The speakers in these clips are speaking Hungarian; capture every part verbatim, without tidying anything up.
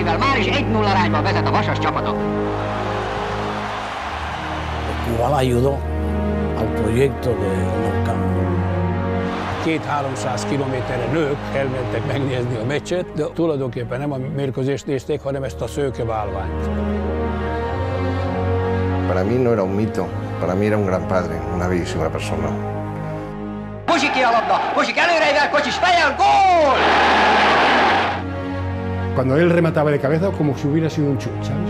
eredményével már is egy nulla arányban vezet a Vasas csapata. Igual ayudó al proyecto de Nou Camp. két-háromszáz kilométerre nők elmentek megnézni a meccset, de tulajdonképpen nem a mérkőzést nézték, hanem ezt a szőke válványt. Para mí no era un mito, para mí era un gran padre, una bellísima persona. Kocsi ki a labda, Kocsik előreivel, Kocsis fejel, gól! Cuando él remataba de cabeza, como si hubiera sido un chut, ¿sabes?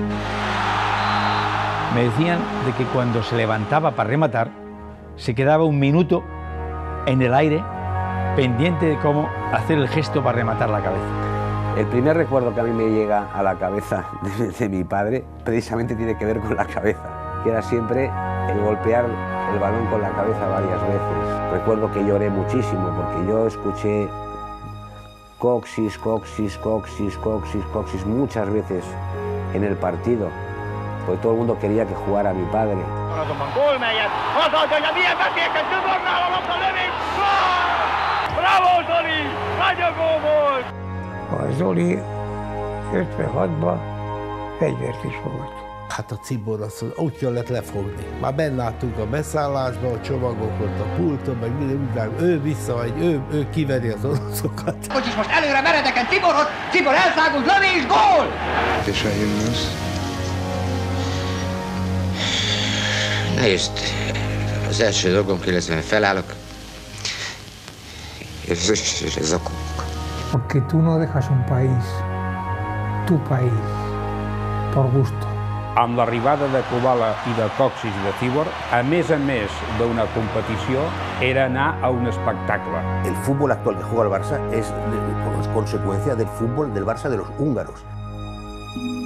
Me decían de que cuando se levantaba para rematar, se quedaba un minuto en el aire, pendiente de cómo hacer el gesto para rematar la cabeza. El primer recuerdo que a mí me llega a la cabeza de, de mi padre, precisamente tiene que ver con la cabeza, que era siempre el golpear el balón con la cabeza varias veces. Recuerdo que lloré muchísimo porque yo escuché coxis, coxis, coxis, coxis, coxis muchas veces en el partido, porque todo el mundo quería que jugara a mi padre. Bravo, Zoli! Nagyon gól volt! A Zoli ötvenhatban fegyvert is fogott. Hát a Cibor azt úgy kellett lefogni. Már benne álltunk a beszállásba, a csomagok ott a pulton, meg minden, ő visszamegy, ő, ő kiveri az oroszokat. Kocsis most előre meredeken Ciborhoz, Cibor elszágult, lövés, gól! És eljönsz? Nehéz. Az első dolgom, illetve felállok, és ez a kuk. Porque tú no dejas un país, tu país, por gusto. Amb l'arribada de Kubala i de Coxis i de Cibor, a més a més d'una competició, era anar a un espectacle. El fútbol actual que juega el Barça es consecuencia del fútbol del Barça de los húngaros.